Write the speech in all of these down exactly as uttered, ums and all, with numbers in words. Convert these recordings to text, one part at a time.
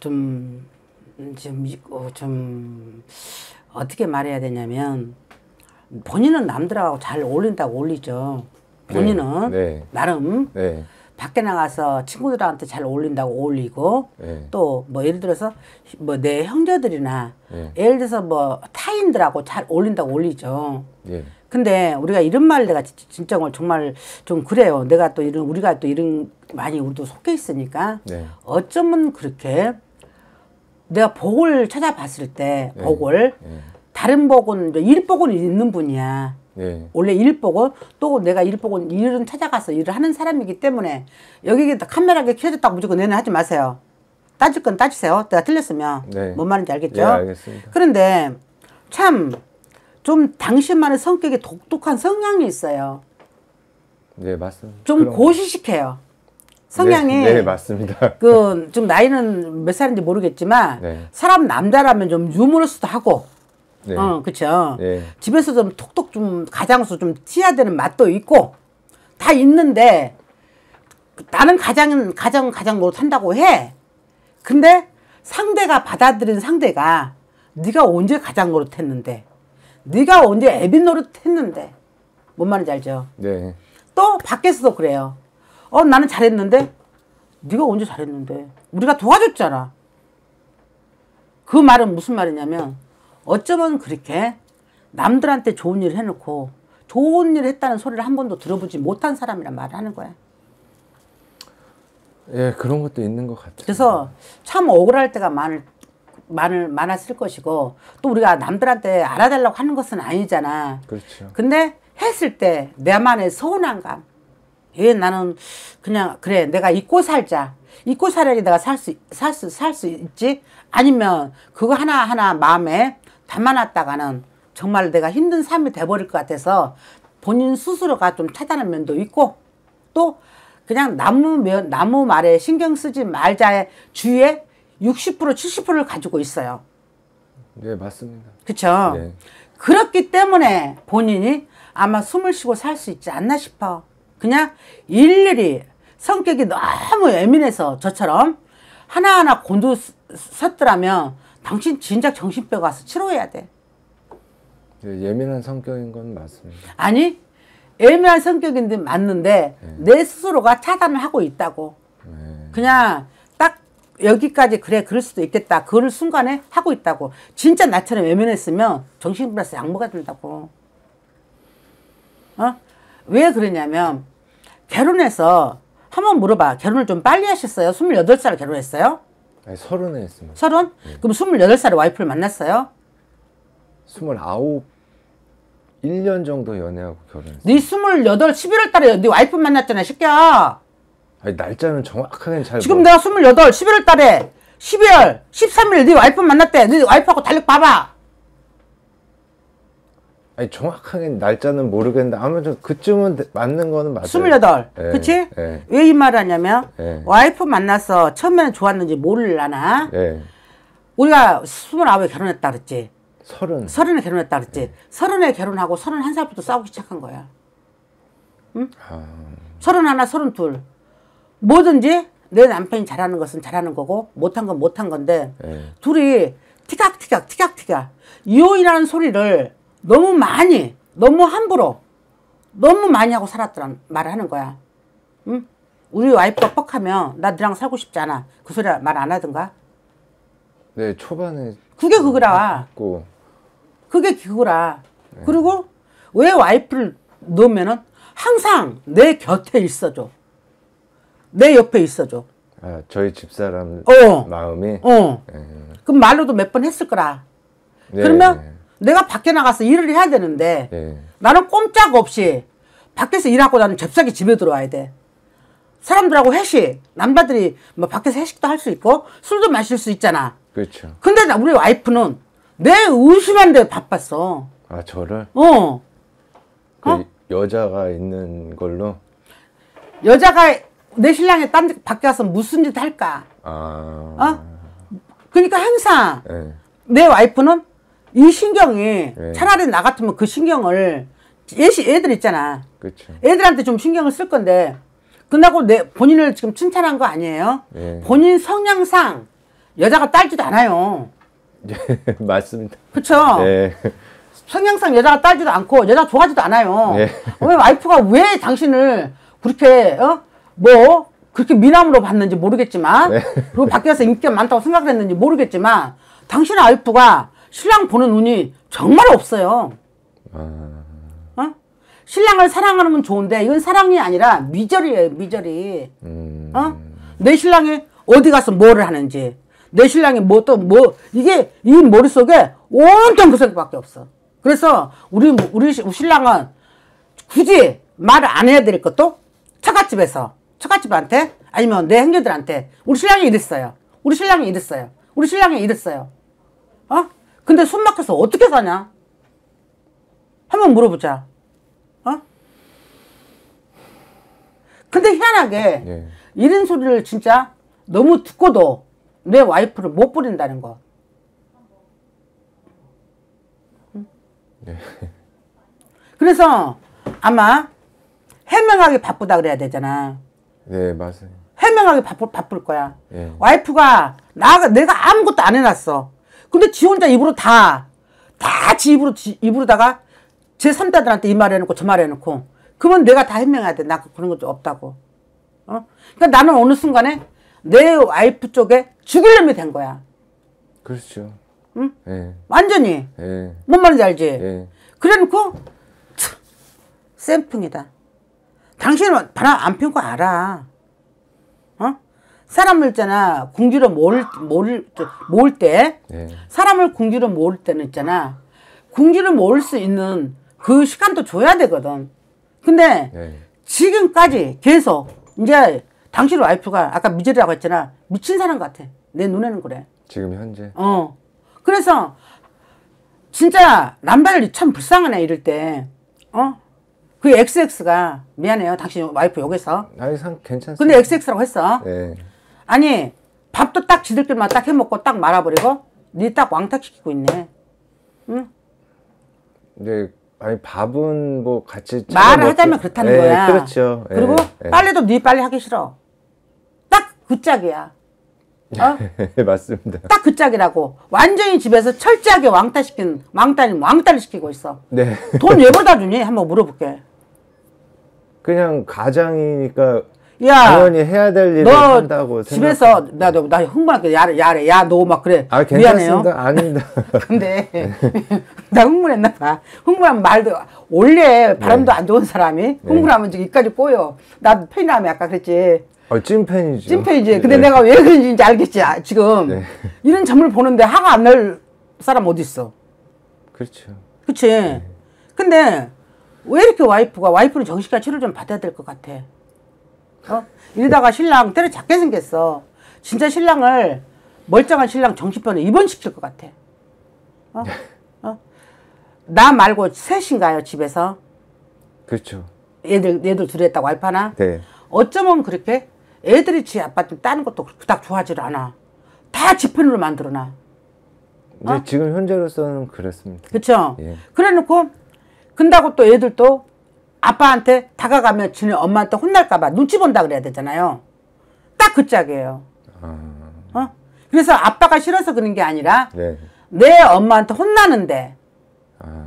좀, 좀, 어, 좀, 어떻게 말해야 되냐면, 본인은 남들하고 잘 어울린다고 어울리죠. 본인은, 네, 네. 나름, 네. 밖에 나가서 친구들한테 잘 어울린다고 어울리고, 네. 또, 뭐, 예를 들어서, 뭐, 내 형제들이나, 네. 예를 들어서 뭐, 타인들하고 잘 어울린다고 어울리죠. 네. 근데 우리가 이런 말 내가 진짜 정말 좀 그래요. 내가 또 이런, 우리가 또 이런, 많이 우리도 속해 있으니까, 네. 어쩌면 그렇게, 내가 복을 찾아봤을 때, 네. 복을, 네. 다른 복은, 일복은 있는 분이야. 네. 원래 일복은, 또 내가 일복은 일은 찾아가서 일을 하는 사람이기 때문에, 여기 카메라가 켜졌다고 무조건 내는 하지 마세요. 따질 건 따지세요. 내가 틀렸으면. 네. 뭔 말인지 알겠죠? 네, 알겠습니다. 그런데, 참, 좀 당신만의 성격이 독특한 성향이 있어요. 네, 맞습니다. 좀 그럼... 고시식해요. 성향이. 네, 네, 맞습니다. 그, 좀 나이는 몇 살인지 모르겠지만, 네. 사람 남자라면 좀 유머러스도 하고, 네. 어, 그쵸. 네. 집에서 좀 톡톡 좀 가장수 좀 티야 되는 맛도 있고, 다 있는데, 나는 가장은, 가장, 가장 못한다고 해. 근데 상대가 받아들인 상대가, 네가 언제 가장 노릇했는데, 네가 언제 애비 노릇했는데, 뭔 말인지 알죠? 네. 또 밖에서도 그래요. 어, 나는 잘했는데, 네가 언제 잘했는데, 우리가 도와줬잖아. 그 말은 무슨 말이냐면, 어쩌면 그렇게 남들한테 좋은 일을 해놓고 좋은 일을 했다는 소리를 한 번도 들어보지 못한 사람이란 말을 하는 거야. 예, 그런 것도 있는 것 같아요. 그래서 참 억울할 때가 많을, 많을, 많았을 것이고, 또 우리가 남들한테 알아달라고 하는 것은 아니잖아. 그렇죠. 근데 했을 때 내만의 서운한 감. 예, 나는 그냥, 그래, 내가 잊고 살자. 잊고 살아야지 내가 살 수, 살 수, 살 수 있지? 아니면 그거 하나하나 마음에 담아놨다가는 정말 내가 힘든 삶이 돼버릴 것 같아서 본인 스스로가 좀 차단한 면도 있고, 또 그냥 나무, 면, 나무 말에 신경 쓰지 말자의 주위에 육십 퍼센트, 칠십 퍼센트를 가지고 있어요. 네, 맞습니다. 그쵸? 네. 그렇기 때문에 본인이 아마 숨을 쉬고 살 수 있지 않나 싶어. 그냥 일일이 성격이 너무 예민해서 저처럼 하나하나 곤두섰더라면 당신 진작 정신병 가서 치료해야 돼. 네, 예민한 성격인 건 맞습니다. 아니, 예민한 성격인데 맞는데 네. 내 스스로가 차단을 하고 있다고. 네. 그냥 딱 여기까지 그래 그럴 수도 있겠다. 그럴 순간에 하고 있다고. 진짜 나처럼 예민했으면 정신 플러스 약 먹어야 된다고. 어? 왜 그러냐면 결혼해서 한번 물어봐. 결혼을 좀 빨리 하셨어요? 스물여덟 살에 결혼했어요? 아니, 서른에 했습니다. 서른? 네. 그럼 스물여덟 살에 와이프를 만났어요? 스물아홉, 일 년 정도 연애하고 결혼했어요. 네 스물여덟, 십일월 달에 네 와이프 만났잖아, 새끼야. 아니, 날짜는 정확하게 잘 지금 뭐... 내가 스물여덟, 십일월 달에 십이월 십삼 일 네 와이프 만났대. 네 와이프하고 달력 봐봐. 아니, 정확하게 날짜는 모르겠는데 아무튼 그쯤은 맞는 거는 맞아요. 스물여덟. 네, 그치? 네. 왜 이 말을 하냐면 네. 와이프 만나서 처음에는 좋았는지 모르려나? 네. 우리가 스물아홉에 결혼했다 그랬지. 서른. 서른에 결혼했다 그랬지. 네. 서른에 결혼하고 서른한 살부터 싸우기 시작한 거야. 응? 아... 서른하나, 서른둘. 뭐든지 내 남편이 잘하는 것은 잘하는 거고 못한 건 못한 건데 네. 둘이 티각티각 티각티각 이혼이라는 소리를 너무 많이 너무 함부로 너무 많이 하고 살았더란 말을 하는 거야. 응? 우리 와이프가 뻑하면 나 너랑 살고 싶지 않아. 그 소리 말 안 하던가? 네, 초반에 그게 그거라. 했고. 그게 그거라. 네. 그리고 왜 와이프를 넣으면은 항상 내 곁에 있어줘. 내 옆에 있어줘. 아, 저희 집사람 어. 마음이. 어. 네. 그럼 말로도 몇 번 했을 거라. 네. 그러면 내가 밖에 나가서 일을 해야 되는데 네. 나는 꼼짝 없이 밖에서 일하고 나는 잽싸게 집에 들어와야 돼. 사람들하고 회식, 남자들이 뭐 밖에서 회식도 할 수 있고 술도 마실 수 있잖아. 그렇죠. 근데 나 우리 와이프는 내 의심한데 바빴어. 아, 저를? 어. 그 어? 여자가 있는 걸로? 여자가 내 신랑이 딴 데 밖에 가서 무슨 짓 할까? 아. 어? 그러니까 항상 네. 내 와이프는 이 신경이 네. 차라리 나 같으면 그 신경을 애시 애들 있잖아. 그렇죠. 애들한테 좀 신경을 쓸 건데 그나고 내 본인을 지금 칭찬한 거 아니에요? 네. 본인 성향상 여자가 딸지도 않아요. 예, 맞습니다. 그쵸? 예. 성향상 여자가 딸지도 않고 여자가 좋아하지도 않아요. 예. 왜 와이프가 왜 당신을 그렇게 어? 뭐 그렇게 미남으로 봤는지 모르겠지만 네. 그리고 밖에서 인기가 많다고 생각을 했는지 모르겠지만 당신의 와이프가 신랑 보는 눈이 정말 없어요. 아... 어? 신랑을 사랑하는 건 좋은데 이건 사랑이 아니라 미절이에요. 미절이. 음... 어? 내 신랑이 어디 가서 뭐를 하는지 내 신랑이 뭐 또 뭐 이게 이 머릿속에 온통 그 생각밖에 없어. 그래서 우리 우리 신랑은 굳이 말을 안 해야 될 것도 처갓집에서 처갓집한테 아니면 내 형제들한테 우리 신랑이 이랬어요. 우리 신랑이 이랬어요. 우리 신랑이 이랬어요. 어? 근데 숨 막혀서 어떻게 사냐? 한번 물어보자. 어? 근데 희한하게 예. 이런 소리를 진짜 너무 듣고도 내 와이프를 못 버린다는 거. 응? 예. 그래서 아마 해명하기 바쁘다 그래야 되잖아. 네, 맞아요. 해명하기 바쁠, 바쁠 거야. 예. 와이프가 나 내가 아무것도 안 해놨어. 근데 지 혼자 입으로 다, 다 지 입으로, 지 입으로다가 제 삼자들한테 이 말 해놓고 저 말 해놓고 그러면 내가 다 해명해야 돼. 나 그런 거 없다고. 어? 그러니까 나는 어느 순간에 내 와이프 쪽에 죽일 놈이 된 거야. 그렇죠. 응? 예. 완전히. 예. 뭔 말인지 알지? 예. 그래 놓고 쌤풍이다. 당신은 바람 안 핀 거 알아. 어? 사람을 있잖아. 궁지로 모을, 모을, 모을 때, 예. 사람을 궁지로 모을 때는 있잖아. 궁지로 모을 수 있는 그 시간도 줘야 되거든. 근데 예. 지금까지 계속 이제 당신 와이프가 아까 미절이라고 했잖아. 미친 사람 같아. 내 눈에는 그래. 지금 현재. 어. 그래서 진짜 남자들이 참 불쌍하네 이럴 때. 어? 그 엑스엑스가 미안해요. 당신 와이프 욕해서. 아니, 상 괜찮습니다. 근데 엑스엑스라고 했어. 예. 아니 밥도 딱 지들끼리만 딱 해먹고 딱 말아버리고 니 딱 왕탁시키고 있네. 응? 이제 아니 밥은 뭐 같이 말을 먹고- 하자면 그렇다는 예, 거야. 그렇죠. 예, 그리고 예. 빨래도 니 빨래 하기 싫어. 딱 그 짝이야. 어? 맞습니다. 딱 그 짝이라고. 완전히 집에서 철저하게 왕따시킨 왕따니 왕따를 시키고 있어. 네. 돈 왜 벌다 주니? 한번 물어볼게. 그냥 가장이니까 야, 당연히 해야 될 일을 너 한다고 집에서 나도 나 흥분할게. 야래 야래 야 너 막 그래. 아, 미안해요. 괜찮습니다. 아닙니다. 근데 나 흥분했나 봐. 흥분하면 말도 원래 바람도 네. 안 좋은 사람이 흥분하면 지금 입까지 꼬여. 나도 팬이라며 아까 그랬지. 어, 찐팬이죠. 찐팬이지. 근데 네. 내가 왜 그런지 알겠지. 아, 지금 네. 이런 점을 보는데 화가 안 날 사람 어디 있어? 그렇죠. 그치? 네. 근데 왜 이렇게 와이프가 와이프는 정신과 치료 좀 받아야 될 것 같아. 어? 이러다가 신랑 때려잡게 생겼어. 진짜 신랑을 멀쩡한 신랑 정신병에 입원시킬 것 같아. 어? 어? 나 말고 셋인가요 집에서? 그렇죠. 애들 애들 둘이 했다고 와이프 하나? 네. 어쩌면 그렇게 애들이 지 아빠 좀 따는 것도 그닥 좋아하지 않아. 다 지 편으로 만들어놔. 이제 어? 지금 현재로서는 그렇습니다. 그쵸? 예. 그래 놓고 근다고 또 애들도 아빠한테 다가가면 지네 엄마한테 혼날까봐 눈치 본다 그래야 되잖아요. 딱 그 짝이에요. 아, 어? 그래서 아빠가 싫어서 그런 게 아니라 네. 내 엄마한테 혼나는데 아,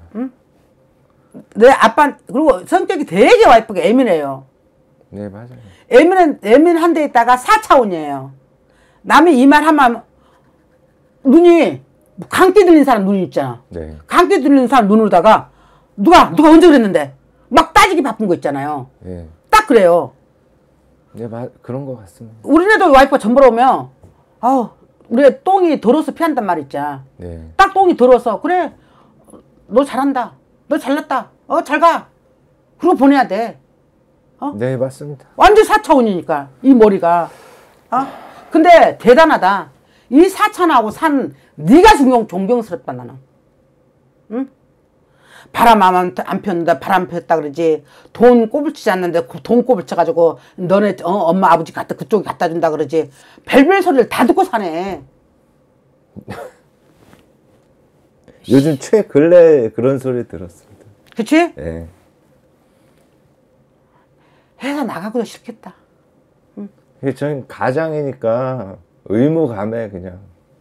내 아빠 그리고 성격이 되게 와이프가 예민해요. 네, 맞아요. 예민한 예민한 데 있다가 사 차원이에요. 남이 이 말 하면 눈이 감기 들린 사람 눈이 있잖아. 네. 감기 들린 사람 눈으로다가 누가 누가 언제 그랬는데 막 따지기 바쁜 거 있잖아요. 예. 딱 그래요. 네, 마, 그런 것 같습니다. 우리네도 와이프가 전 보러 오면 아우 우리 똥이 더러워서 피한단 말 있잖아. 네. 딱 똥이 더러워서 그래 너 잘한다. 너 잘났다. 어 잘 가. 그러고 보내야 돼. 어? 네, 맞습니다. 완전 사 차원이니까 이 머리가. 어? 근데 대단하다. 이 사천하고 산 네가 존경, 존경스럽다 나는. 응? 바람 안, 안 폈는데 바람 폈다 그러지. 돈 꼬불치지 않는데 돈 꼬불쳐가지고 너네 어, 엄마 아버지 갖다 그쪽에 갖다 준다 그러지. 별별 소리를 다 듣고 사네. 요즘 최근래 그런 소리 들었습니다. 그치? 예. 회사 나가기도 싫겠다. 이게 저희 가장이니까 의무감에 그냥.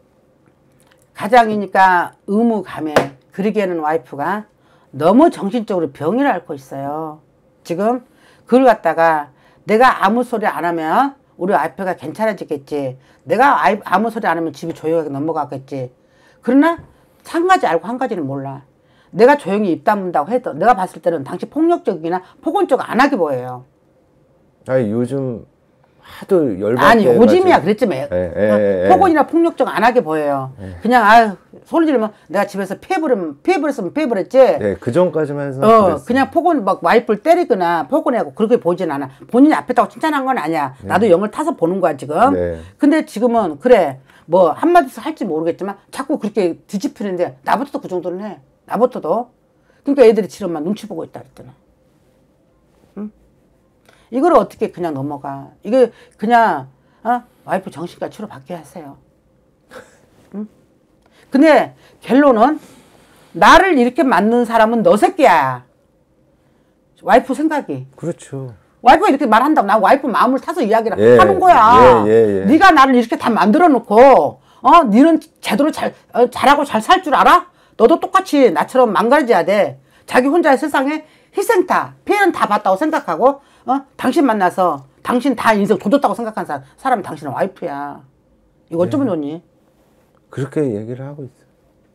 가장이니까 의무감에. 그러기에는 와이프가 너무 정신적으로 병을 앓고 있어요. 지금 그걸 갖다가 내가 아무 소리 안 하면 우리 와이프가 괜찮아지겠지. 내가 아무 소리 안 하면 집이 조용하게 넘어가겠지. 그러나 한 가지 알고 한 가지는 몰라. 내가 조용히 입 다문다고 해도 내가 봤을 때는 당신 폭력적이나 폭언적 안 하게 보여요. 아니 요즘 하도 열받게 아니 요즘이야 해가지고. 그랬지 매. 예, 예, 예. 폭언이나 폭력적 안 하게 보여요. 예. 그냥 아유 소리 지르면 내가 집에서 피해버리면 피해버렸으면 피해버렸지. 네, 그 전까지만 해서 어 그랬어요. 그냥 폭언 막 와이프를 때리거나 폭언하고 그렇게 보진 않아. 본인이 앞에다고 칭찬한 건 아니야. 네. 나도 영을 타서 보는 거야 지금. 네. 근데 지금은 그래 뭐 한마디씩 할지 모르겠지만 자꾸 그렇게 뒤집히는데 나부터도 그 정도는 해. 나부터도. 그러니까 애들이 지금만 눈치 보고 있다 그랬더니. 응? 이걸 어떻게 그냥 넘어가. 이게 그냥 어? 와이프 정신과 치료 받게 하세요. 응? 근데 결론은 나를 이렇게 만든 사람은 너 새끼야. 와이프 생각이. 그렇죠. 와이프가 이렇게 말한다고 나 와이프 마음을 타서 이야기를 예, 하는 거야. 예, 예, 예. 네가 나를 이렇게 다 만들어 놓고 어 니는 제대로 잘 어, 잘하고 잘 살 줄 알아? 너도 똑같이 나처럼 망가져야 돼. 자기 혼자의 세상에 희생타 피해는 다 봤다고 생각하고 어 당신 만나서 당신 다 인생 조졌다고 생각하는 사람 사람이 당신은 와이프야. 이거 어쩌면 좋니? 그렇게 얘기를 하고 있어요.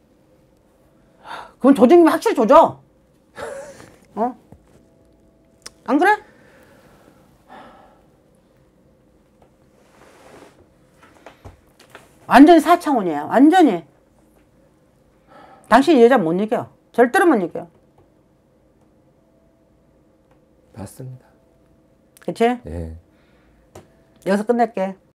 그건 조직이 확실히 조져. 어? 안 그래? 완전히 사 차원이야. 완전히. 당신 이 여자 못 이겨. 절대로 못 이겨. 맞습니다. 그치? 예. 여기서 끝낼게.